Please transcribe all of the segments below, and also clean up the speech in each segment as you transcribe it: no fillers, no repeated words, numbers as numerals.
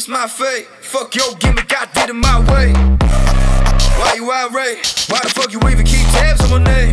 It's my fate. Fuck your gimmick, I did it my way. Why you irate? Why the fuck you even keep tabs on my name?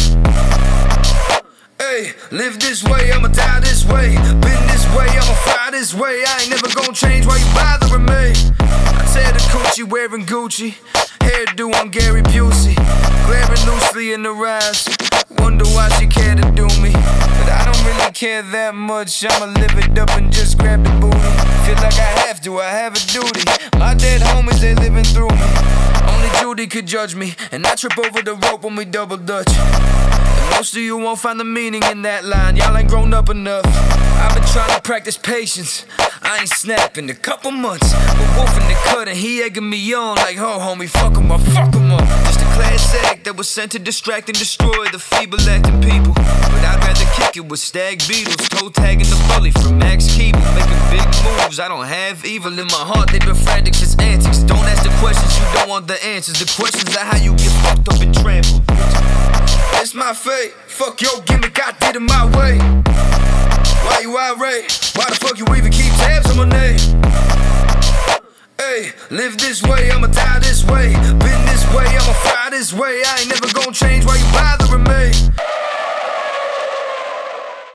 Hey, live this way, I'ma die this way. Been this way, I'ma fly this way. I ain't never gonna change, why you bothering me? I tear the coochie wearing Gucci, hairdo on Gary Busey, glaring loosely in the eyes. Wonder why she care to do me, but I don't really care that much. I'ma live it up and just grab the booty. Feel like I have to, I have a duty. My dead homies, they living through me. Only Judy could judge me, and I trip over the rope when we double dutch. And most of you won't find the meaning in that line. Y'all ain't grown up enough. I've been trying to practice patience. I ain't snapping a couple months, but Wolf in the cut and he egging me on like, oh homie, fuck him up, fuck him up. Just a class act that was sent to distract and destroy the feeble acting people. But I'd rather kick it with Stag Beatles, toe tagging the bully from Max Keeble, making big moves. I don't have evil in my heart, they've been frantic since antics. Don't ask the questions, you don't want the answers. The questions are how you get fucked up and trampled. It's my fate, fuck your gimmick, I did it my way. Why you irate? Why the fuck you even keep tabs on my name? Hey, live this way, I'ma die this way. Been this way, I'ma fly this way. I ain't never gonna change, why you bothering me?